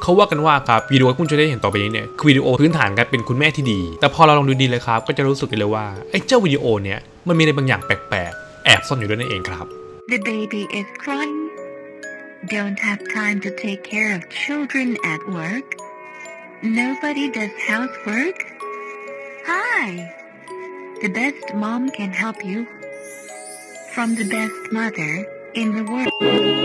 เขาว่ากันว่าครับวิดีโอที่คุณจะได้เห็นต่อไปนี้เนี่ยคือวิดีโอพื้นฐานการเป็นคุณแม่ที่ดีแต่พอเราลองดูดีเลยครับก็จะรู้สึกเลยว่าไอ้เจ้าวิดีโอเนี่ยมันมีอะไรบางอย่างแปลกๆแอบซ่อนอยู่ด้วยนั่นเองครับ The baby is crying. Don't have time to take care of children at work. Nobody does housework. Hi. The best mom can help you. From the best mother in the world.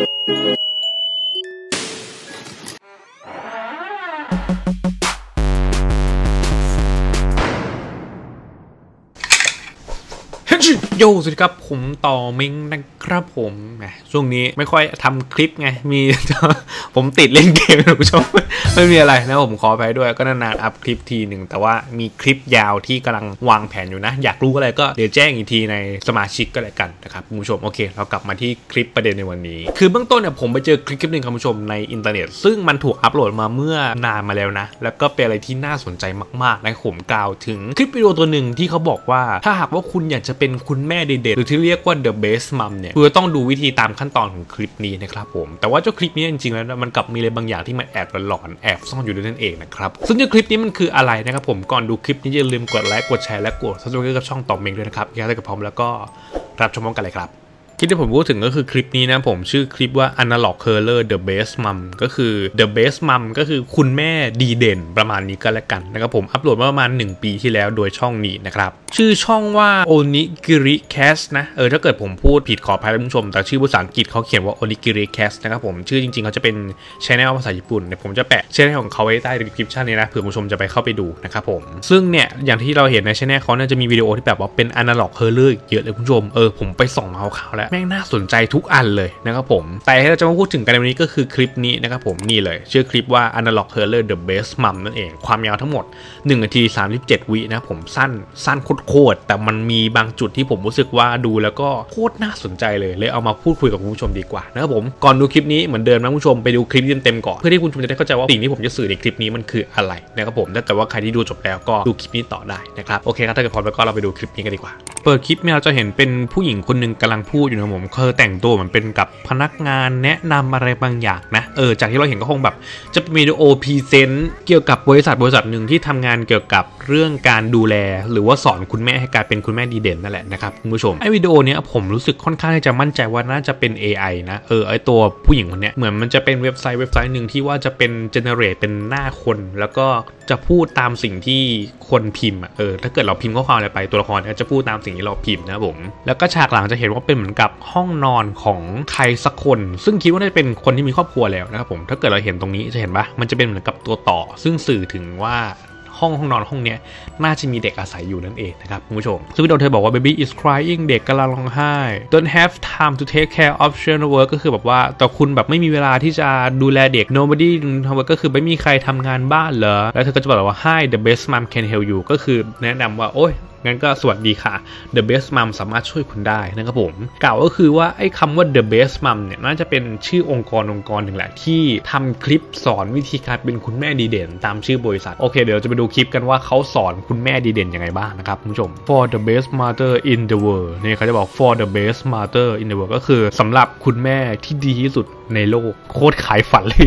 โยสวัสดีครับผมต่อมิงนะครับผมช่วงนี้ไม่ค่อยทำคลิปไงมีผมติดเล่นเกมคุณผู้ชมไม่มีอะไรนะผมขอไปด้วยก็นานๆอัพคลิปทีหนึ่งแต่ว่ามีคลิปยาวที่กำลังวางแผนอยู่นะอยากรู้อะไรก็เดี๋ยวแจ้งอีกทีในสมาชิกก็แล้วกันนะครับคุณผู้ชมโอเคเรากลับมาที่คลิปประเด็นในวันนี้คือเบื้องต้นเนี่ยผมไปเจอคลิปหนึ่งคุณผู้ชมในอินเทอร์เน็ตซึ่งมันถูกอัปโหลดมาเมื่อนานมาแล้วนะแล้วก็เป็นอะไรที่น่าสนใจมากๆนะผมกล่าวถึงคลิปวิดีโอตัวหนึ่งที่เขาบอกว่าถ้าหากว่าคุณอยากจะเป็นคุณแม่เด็ดๆหรือที่เรียกว่า the best mom เนี่ยคือต้องดูวิธีตามขั้นตอนของคลิปนี้นะครับผมแต่ว่าเจ้าคลิปนี้จริงๆแล้วมันกลับมีอะไรบางอย่างที่มันแอบหลอนแอบซ่อนอยู่ด้วยนั่นเองนะครับซึ่งเจ้าคลิปนี้มันคืออะไรนะครับผมก่อนดูคลิปนี้อย่าลืมกดไลค์กดแชร์และกด subscribe กับช่องต่อเมงด้วยนะครับถ้าเกิดพร้อมแล้วก็รับชมพร้อมกันเลยครับคลิปที่ผมพูดถึงก็คือคลิปนี้นะผมชื่อคลิปว่า Analog Curler The Best Mom ก็คือ The Best Mom ก็คือคุณแม่ดีเด่นประมาณนี้ก็แล้วกันนะครับผมอัปโหลดมาประมาณ1ปีที่แล้วโดยช่องนี้นะครับชื่อช่องว่า Onigiri Cast นะถ้าเกิดผมพูดผิดขออภัยท่านผู้ชมแต่ชื่อภาษาอังกฤษเขาเขียนว่า Onigiri Cast นะครับผมชื่อจริงๆเขาจะเป็น Channel ภาษาญี่ปุ่นเดี๋ยวผมจะแปะ Channel ของเขาไว้ใต้ description นี้นะเผื่อผู้ชมจะไปเข้าไปดูนะครับผมซึ่งเนี่ยอย่างที่เราเห็นใน Channel เขาเนี่ยจะมีวิดีโอที่แบบว่าเป็น Analog Curler เยอะเลยคุณผู้ชมผมไปส่องมาข่าวแล้วแม่งน่าสนใจทุกอันเลยนะครับผมแต่ที่เราจะมาพูดถึงกันในวันนี้ก็คือคลิปนี้นะครับผมนี่เลยชื่อคลิปว่า Analog Curler The Best Mom นั่นเองความยาวทั้งหมด1 นาที 37 วินะผมสั้นโคตรแต่มันมีบางจุดที่ผมรู้สึกว่าดูแล้วก็โคตรน่าสนใจเลยเอามาพูดคุยกับคุณผู้ชมดีกว่านะครับผมก่อนดูคลิปนี้เหมือนเดิมนะคุณผู้ชมไปดูคลิปเต็มๆก่อนเพื่อที่คุณผู้ชมจะได้เข้าใจว่าสิ่งที่ผมจะสื่อในคลิปนี้มันคืออะไรนะครับผมแต่ว่าใครที่ดูจบแล้วก็ดูคลิปนี้ต่อได้นะครับโอเคครับถ้าเกิดพร้อมแล้วก็เราไปดูคลิปนี้กันดีกว่าเปิดคลิปเราจะเห็นเป็นผู้หญิงคนนึงกำลังพูดอยู่นะผมแต่งตัวเหมือนเป็นกับพนักงานแนะนำอะไรบางอย่างนะจากที่เราเห็นก็คงแบบจะเป็นวิดีโอพรีเซนต์เกี่ยวกับบริษัทหนึ่งที่ทำงานเกี่ยวกับเรื่องการดูแลหรือว่าสอนคุณแม่ให้กลายเป็นคุณแม่ดีเด่นนั่นแหละนะครับคุณผู้ชมไอ้วิดีโอเนี้ยผมรู้สึกค่อนข้างที่จะมั่นใจว่าน่าจะเป็น AI นะไอ้ตัวผู้หญิงคนเนี้ยเหมือนมันจะเป็นเว็บไซต์หนึ่งที่ว่าจะเป็นเจเนเรตเป็นหน้าคนแล้วก็จะพูดตามสิ่งที่คนพิมพ์ถ้าเกิดเราพิมพ์ข้อความอะไรไปตัวละครจะพูดตามสิ่งที่เราพิมพ์นะผมแล้วก็ฉากหลังจะเห็นว่าเป็นเหมือนกับห้องนอนของใครสักคนซึ่งคิดว่าน่าจะเป็นคนที่มีครอบครัวแล้วนะครับผมถ้าเกิดเราเห็นตรงนี้จะเห็นปะมันจะเป็นเหมือนกับตัวต่อซึ่งสื่อถึงว่าห้องนอนห้องนี้น่าจะมีเด็กอาศัยอยู่นั่นเองนะครับคุณผู้ชมซึ่งวิดีโอเธอบอกว่า baby is crying เด็กกำลังร้องไห้ don't have time to take care of children work ก็คือแบบว่าแต่คุณแบบไม่มีเวลาที่จะดูแลเด็ก nobody work ก็คือไม่มีใครทำงานบ้านเหรอแล้วเธอก็จะบอกว่า hi the best mom can help you ก็คือแนะนำว่าโอ้ยงั้นก็สวัสดีค่ะ The Best Mom สามารถช่วยคุณได้นะครับผมกล่าวก็คือว่าไอ้คำว่า The Best Mom เนี่ยน่าจะเป็นชื่อองค์กรหนึ่งแหละที่ทำคลิปสอนวิธีการเป็นคุณแม่ดีเด่นตามชื่อบริษัทโอเคเดี๋ยวจะไปดูคลิปกันว่าเขาสอนคุณแม่ดีเด่นยังไงบ้างนะครับคุณผู้ชม For the best mother in the world เนี่ยเขาจะบอก For the best mother in the world ก็คือสำหรับคุณแม่ที่ดีที่สุดในโลกโคตรขายฝันเลย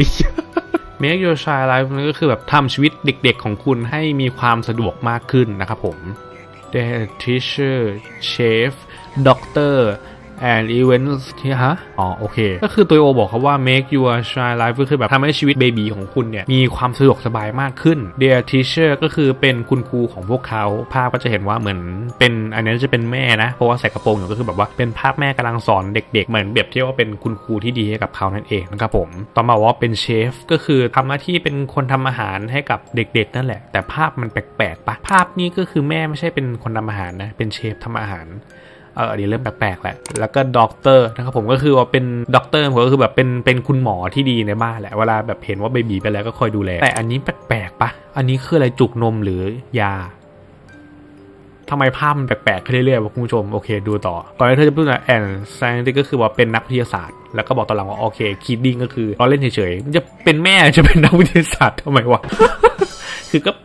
Make your child life นั่นก็คือแบบทำชีวิตเด็กๆของคุณให้มีความสะดวกมากขึ้นนะครับผม The teacher, chef, doctor and events โอเคก็คือตัวโอบอกเขาว่า make your child life ก็คือแบบทำให้ชีวิตเบบีของคุณเนี่ยมีความสะดวกสบายมากขึ้น Their teacher ก็คือเป็นคุณครูของพวกเขาภาพก็จะเห็นว่าเหมือนเป็นอันนี้จะเป็นแม่นะเพราะว่าใส่กระโปรงอยู่ก็คือแบบว่าเป็นภาพแม่กำลังสอนเด็กๆเหมือนแบบที่ว่าเป็นคุณครูที่ดีให้กับเขานั่นเองนะครับผมต่อมาว่าเป็นเชฟก็คือทำหน้าที่เป็นคนทำอาหารให้กับเด็กๆนั่นแหละแต่ภาพมันแปลกๆปะภาพนี้ก็คือแม่ไม่ใช่เป็นคนทำอาหารนะเป็นเชฟทำอาหารอันนี้เริ่มแปลกๆแหละแล้วก็ด็อกเตอร์นะครับผมก็คือว่าเป็นด็อกเตอร์ผมก็คือแบบเป็นคุณหมอที่ดีในบ้านแหละเวลาแบบเห็นว่าเบบีไปแล้วก็คอยดูแลแต่อันนี้แปลกๆปะอันนี้คืออะไรจุกนมหรือยาทำไมภาพมันแปลกๆขึ้นเรื่อยๆคุณผู้ชมโอเคดูต่อก่อนที่เธอจะพูดนะand scientist ก็คือว่าเป็นนักวิทยาศาสตร์แล้วก็บอกตอนหลังว่าโอเค kidding ก็คือเราเล่นเฉยๆมันจะเป็นแม่จะเป็นนักวิทยาศาสตร์ทำไมวะ คือก็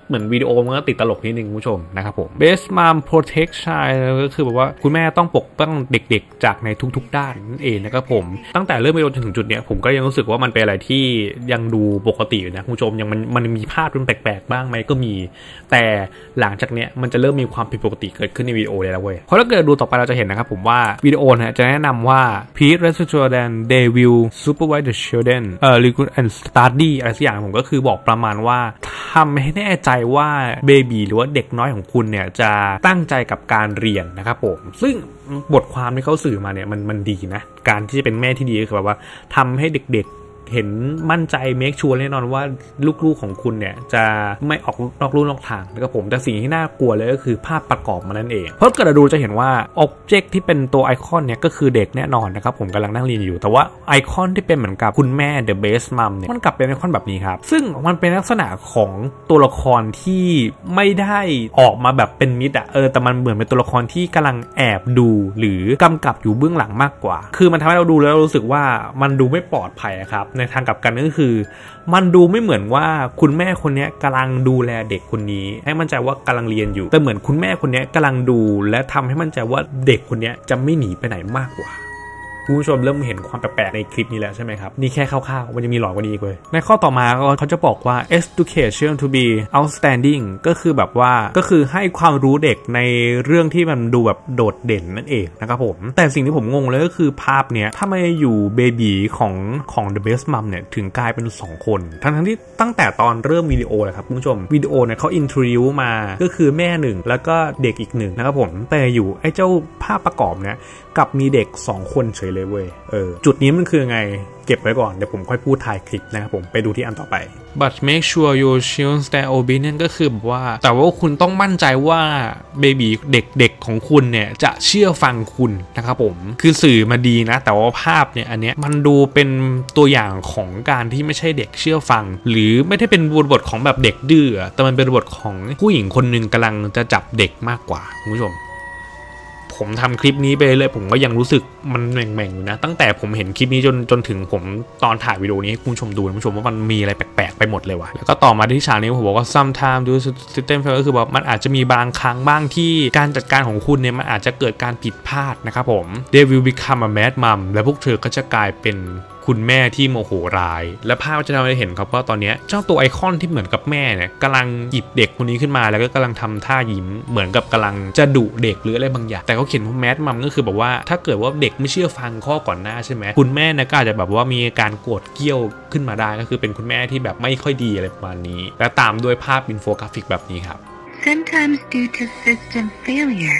เหมือนวิดีโอมันก็ติดตลกนิดนึงคุณผู้ชมนะครับผม Best Mom Protect Child ก็คือแบบว่าคุณแม่ต้องปกป้องเด็กๆจากในทุกๆด้านนั่นเองนะครับผมตั้งแต่เริ่มไปจนถึงจุดเนี้ยผมก็ยังรู้สึกว่ามันเป็นอะไรที่ยังดูปกติอยู่นะคุณผู้ชมยังมันมีภาพมันแปลกๆบ้างไหมก็มีแต่หลังจากเนี้ยมันจะเริ่มมีความผิดปกติเกิดขึ้นในวิดีโอเลยแล้วเว้ยเพราะถ้าเกิดดูต่อไปเราจะเห็นนะครับผมว่าวิดีโอนะจะแนะนำว่า Please rest assured that they will supervise the children recruit and study อะไรสักอย่างผมก็คือบอกประมาณว่าทำให้แน่ใจว่าเบบีหรือว่าเด็กน้อยของคุณเนี่ยจะตั้งใจกับการเรียนนะครับผมซึ่งบทความที่เขาสื่อมาเนี่ยมันดีนะการที่จะเป็นแม่ที่ดีก็คือแบบว่าทำให้เด็กๆเห็นมั่นใจเมคชัวร์แน่นอนว่าลูกๆของคุณเนี่ยจะไม่ออกนอกลู่นอกทางนะครับผมแต่สิ่งที่น่ากลัวเลยก็คือภาพประกอบมันนั่นเองเพราะเกิดเราดูจะเห็นว่าอ็อบเจกต์ที่เป็นตัวไอคอนเนี่ยก็คือเด็กแน่นอนนะครับผมกำลังนั่งเรียนอยู่แต่ว่าไอคอนที่เป็นเหมือนกับคุณแม่ The Best Mom เนี่ยมันกลับเป็นไอคอนแบบนี้ครับซึ่งมันเป็นลักษณะของตัวละครที่ไม่ได้ออกมาแบบเป็นมิตรแต่มันเหมือนเป็นตัวละครที่กำลังแอบดูหรือกำกับอยู่เบื้องหลังมากกว่าคือมันทำให้เราดูแล้วรู้สึกว่ามันดูไม่ปลอดภัยครับในทางกลับกันก็คือมันดูไม่เหมือนว่าคุณแม่คนนี้กำลังดูแลเด็กคนนี้ให้มั่นใจว่ากำลังเรียนอยู่แต่เหมือนคุณแม่คนนี้กำลังดูและทำให้มั่นใจว่าเด็กคนนี้จะไม่หนีไปไหนมากกว่าคุณผู้ชมเริ่มเห็นความแปลกๆในคลิปนี้แล้วใช่ไหมครับนี่แค่คร่าวๆมันจะมีหลอกกว่านี้อีกเลยในข้อต่อมาเขาจะบอกว่า education to be outstanding ก็คือแบบว่าก็คือให้ความรู้เด็กในเรื่องที่มันดูแบบโดดเด่นนั่นเองนะครับผมแต่สิ่งที่ผมงงเลยก็คือภาพเนี้ยถ้าไม่อยู่เบบีของ The Best Mom เนี่ยถึงกลายเป็น2คนทั้งที่ตั้งแต่ตอนเริ่มวิดีโอเลยครับคุณผู้ชมวิดีโอเนี่ยเขา introduce มาก็คือแม่1แล้วก็เด็กอีก1นะครับผมแต่อยู่ไอ้เจ้าภาพประกอบเนี่ยกับมีเด็ก2คนเฉยเลยเว้ยจุดนี้มันคือไงเก็บไว้ก่อนเดี๋ยวผมค่อยพูดถ่ายคลิปนะครับผมไปดูที่อันต่อไป but make sure your children stay obedient ก็คือแบบว่าแต่ว่าคุณต้องมั่นใจว่าเบบีเด็กของคุณเนี่ยจะเชื่อฟังคุณนะครับผมคือสื่อมาดีนะแต่ว่าภาพเนี่ยอันเนี้ยมันดูเป็นตัวอย่างของการที่ไม่ใช่เด็กเชื่อฟังหรือไม่ได้เป็นบทของแบบเด็กดื้อแต่มันเป็นบทของผู้หญิงคนนึงกำลังจะจับเด็กมากกว่าคุณผู้ชมผมทำคลิปนี้ไปเลยผมก็ยังรู้สึกมันแหม่งๆอยู่นะตั้งแต่ผมเห็นคลิปนี้จนถึงผมตอนถ่ายวิดีโอนี้ให้คุณผู้ชมดูคุณผู้ชมว่ามันมีอะไรแปลกๆไปหมดเลยว่ะแล้วก็ต่อมาที่ฉากนี้ผมบอกว่า sometimes do system fail ก็คือว่ามันอาจจะมีบางครั้งบ้างที่การจัดการของคุณเนี่ยมันอาจจะเกิดการผิดพลาดนะครับผม they will become a mad mom และพวกเธอก็จะกลายเป็นคุณแม่ที่โมโหร้ายและภาพจะทำให้เห็นครับว่าตอนนี้เจ้าตัวไอคอนที่เหมือนกับแม่เนี่ยกำลังหยิบเด็กคนนี้ขึ้นมาแล้วก็กำลังทำท่ายิ้มเหมือนกับกำลังจะดุเด็กหรืออะไรบางอย่างแต่เขาเขียนว่าแมดมัมก็คือแบบว่าถ้าเกิดว่าเด็กไม่เชื่อฟังข้อก่อนหน้าใช่ไหมคุณแม่เนี่ยก็อาจจะแบบว่ามีการโกรธเกรี้ยวขึ้นมาได้ก็คือเป็นคุณแม่ที่แบบไม่ค่อยดีอะไรประมาณนี้และตามด้วยภาพอินโฟกราฟิกแบบนี้ครับ Sometimes due to system failure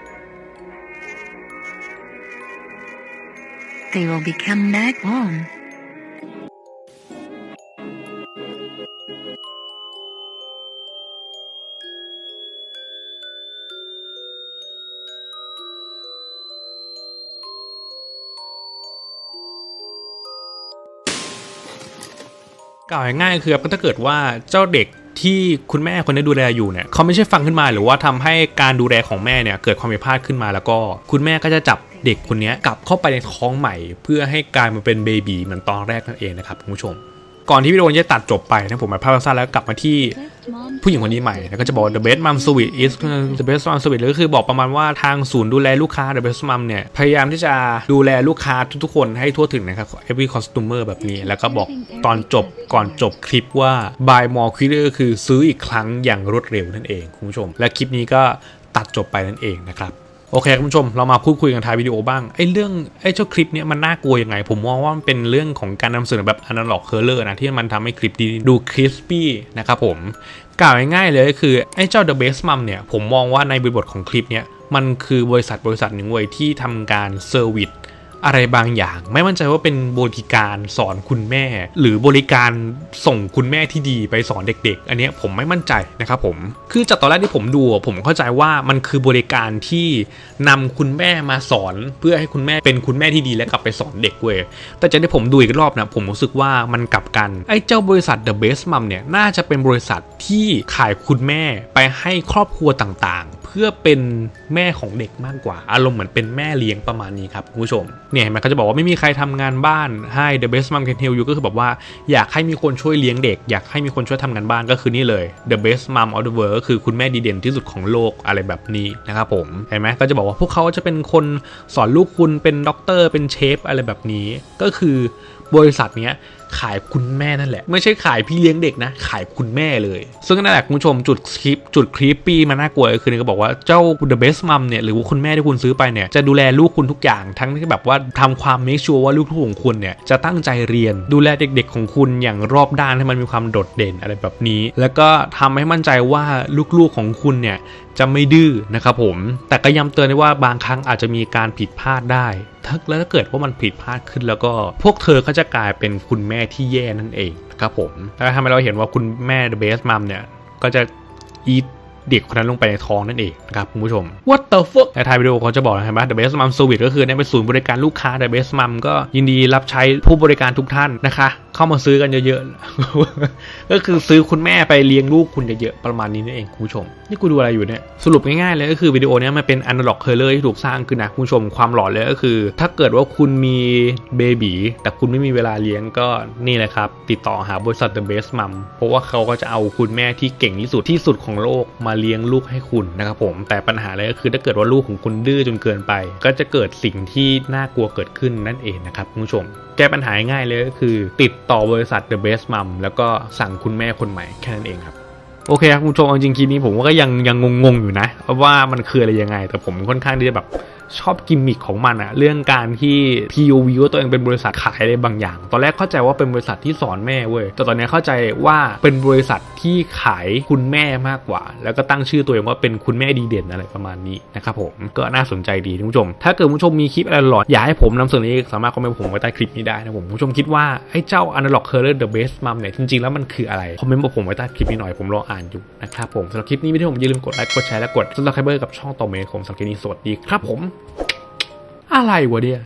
they will become mad mom. กล่าวง่ายๆคือถ้าเกิดว่าเจ้าเด็กที่คุณแม่คนนี้ดูแลอยู่เนี่ยเขาไม่ใช่ฟังขึ้นมาหรือว่าทำให้การดูแลของแม่เนี่ยเกิดความผิดพลาดขึ้นมาแล้วก็คุณแม่ก็จะจับเด็กคนนี้กลับเข้าไปในท้องใหม่เพื่อให้กลายมาเป็นเบบีเหมือนตอนแรกนั่นเองนะครับคุณผู้ชมก่อนที่วิดีโอจะตัดจบไปนะผมมาภาพสั้นแล้วกลับมาที่ผู้หญิงคนนี้ใหม่แล้วก็จะบอก The Best Mom Suite is the Best Mom Suite ก็คือบอกประมาณว่าทางศูนย์ดูแลลูกค้า The Best Mom เนี่ยพยายามที่จะดูแลลูกค้าทุกๆคนให้ทั่วถึงนะครับ every customer แบบนี้แล้วก็บอกตอนจบก่อนจบคลิปว่า buy more quicker คือซื้ออีกครั้งอย่างรวดเร็วนั่นเองคุณผู้ชมและคลิปนี้ก็ตัดจบไปนั่นเองนะครับโอเคคุณผู้ชมเรามาพูดคุยกันท้ายวิดีโอบ้างไอ้เจ้าคลิปนี้มันน่ากลัวยังไงผมมองว่ามันเป็นเรื่องของการนำเสนอแบบ analog color นะที่มันทำให้คลิปดูคริสปี้นะครับผมกล่าวง่ายๆเลยก็คือไอ้เจ้า The Best Mom เนี่ยผมมองว่าในบริบทของคลิปนี้มันคือบริษัทหนึ่งเว้ยที่ทำการเซอร์วิสอะไรบางอย่างไม่มั่นใจว่าเป็นบริการสอนคุณแม่หรือบริการส่งคุณแม่ที่ดีไปสอนเด็กๆอันนี้ผมไม่มั่นใจนะครับผมคือจากตอนแรกที่ผมดูผมเข้าใจว่ามันคือบริการที่นำคุณแม่มาสอนเพื่อให้คุณแม่เป็นคุณแม่ที่ดีและกลับไปสอนเด็กเว้ยแต่จากที่ผมดูอีกรอบนะผมรู้สึกว่ามันกลับกันไอ้เจ้าบริษัท The Best Mom เนี่ยน่าจะเป็นบริษัทที่ขายคุณแม่ไปให้ครอบครัวต่างๆพื่อเป็นแม่ของเด็กมากกว่าอารมณ์เหมือนเป็นแม่เลี้ยงประมาณนี้ครับคุณผู้ชมเนี่ยเห็นไหมเขาจะบอกว่าไม่มีใครทำงานบ้านให้ The Best Mom Can Help You ก็คือแบบว่าอยากให้มีคนช่วยเลี้ยงเด็กอยากให้มีคนช่วยทำงานบ้านก็คือนี่เลย The Best Mom of the World ก็คือคุณแม่ดีเด่นที่สุดของโลกอะไรแบบนี้นะครับผมเห็นไหมก็จะบอกว่าพวกเขาจะเป็นคนสอนลูกคุณเป็นด็อกเตอร์เป็นเชฟอะไรแบบนี้ก็คือบริษัทเนี้ยขายคุณแม่นั่นแหละไม่ใช่ขายพี่เลี้ยงเด็กนะขายคุณแม่เลยซึ่งนั่นแหละคุณผู้ชมจุดคลิปปี้มันน่ากลัวคือก็บอกว่าเจ้า The Best Mom เนี่ยหรือว่าคุณแม่ที่คุณซื้อไปเนี่ยจะดูแลลูกคุณทุกอย่างทั้งที่แบบว่าทำความ make sure ว่าลูกของคุณเนี่ยจะตั้งใจเรียนดูแลเด็กๆของคุณอย่างรอบด้านให้มันมีความโดดเด่นอะไรแบบนี้แล้วก็ทำให้มั่นใจว่าลูกๆของคุณเนี่ยจะไม่ดื้อนะครับผมแต่ก็ย้ำเตือนได้ว่าบางครั้งอาจจะมีการผิดพลาดได้แล้วถ้าเกิดว่ามันผิดพลาดขึ้นแล้วก็พวกเธอก็จะกลายเป็นคุณแม่ที่แย่นั่นเองนะครับผมแล้วทำให้เราเห็นว่าคุณแม่ The Best Mom เนี่ยก็จะอีทเด็กคนนั้นลงไปในท้องนั่นเองนะครับคุณผู้ชม What the fuck ในท้ายวิดีโอเขาจะบอกนะครับว่า The Best Mom Service ก็คือเนี่ยเป็นศูนย์บริการลูกค้า The Best Mom ก็ยินดีรับใช้ผู้บริการทุกท่านนะคะเข้ามาซื้อกันเยอะๆ ก็คือซื้อคุณแม่ไปเลี้ยงลูกคุณเยอะๆประมาณนี้นั่นเองคุณผู้ชมนี่กูดูอะไรอยู่เนี่ยสรุปง่ายๆเลยก็คือวิดีโอนี้มันเป็น Analog Color ที่ถูกสร้างขึ้นนะคุณผู้ชมความหลอนเลยก็คือถ้าเกิดว่าคุณมีเบบีแต่คุณไม่มีเวลาเลี้ยงก็นี่แหละครับติดต่อหาบริษัท The Best Mom เพราะว่าเขาก็จะเอาคุณแม่ที่เก่งที่สุดของโลกมาเลี้ยงลูกให้คุณนะครับผมแต่ปัญหาเลยก็คือถ้าเกิดว่าลูกของคุณดื้อจนเกินไปก็จะเกิดสิ่งที่น่ากลัวเกิดขึ้นนั่นเองนะครับคุณผู้ชมแก้ปัญหาง่ายเลยก็คือติดต่อบริษัท The Best Mom แล้วก็สั่งคุณแม่คนใหม่แค่นั้นเองครับโอเคครับคุณผู้ชมจริงๆคลิปนี้ผมก็ยังงงอยู่นะว่ามันคืออะไรยังไงแต่ผมค่อนข้างที่จะแบบชอบกิมมิคของมันอะเรื่องการที่ POV ว่าตัวเองเป็นบริษัทขายอะไรบางอย่างตอนแรกเข้าใจว่าเป็นบริษัทที่สอนแม่เว้ยแต่ตอนนี้เข้าใจว่าเป็นบริษัทที่ขายคุณแม่มากกว่าแล้วก็ตั้งชื่อตัวเองว่าเป็นคุณแม่ดีเด่นอะไรประมาณนี้นะครับผมก็น่าสนใจดีคุณผู้ชมถ้าเกิดคุณผู้ชมมีคลิปอะไรหลอดอยากให้ผมนำเสนอสามารถคอมเมนต์ผมไว้ใต้คลิปนี้ได้นะผมคุณผู้ชมคิดว่าไอ้เจ้า Analog Color The Best Mom เนี่ยจริงๆแล้วมันคืออะไรคอมเมนต์บอกผมไว้ใต้คลิปนี้หน่อยผมรออ่านอยู่นะครับผมสำหรับคลิปนี้ไม่ได้ผมอย่าลืมกดไลค์กดแชร์และกด Subscribe กับช่องต่อเมย์ของสังเกตนี้สวัสดีครับผมอะไรวะเนี่ย